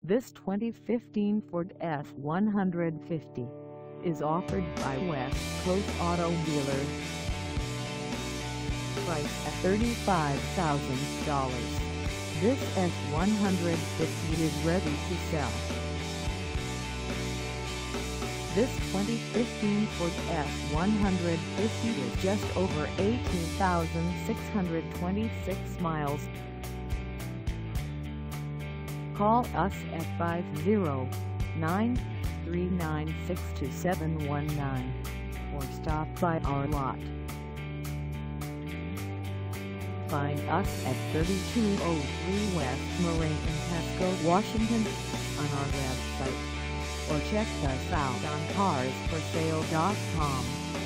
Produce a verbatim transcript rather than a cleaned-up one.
This twenty fifteen Ford F one fifty is offered by West Coast Auto Dealers. Price at thirty-five thousand dollars. This F one fifty is ready to sell. This twenty fifteen Ford F one fifty is just over eighteen thousand six hundred twenty-six miles. Call us at five oh nine, three nine six, two seven one nine or stop by our lot. Find us at thirty-two oh three West Marie Pasco, Washington on our website, or check us out on cars for sale dot com.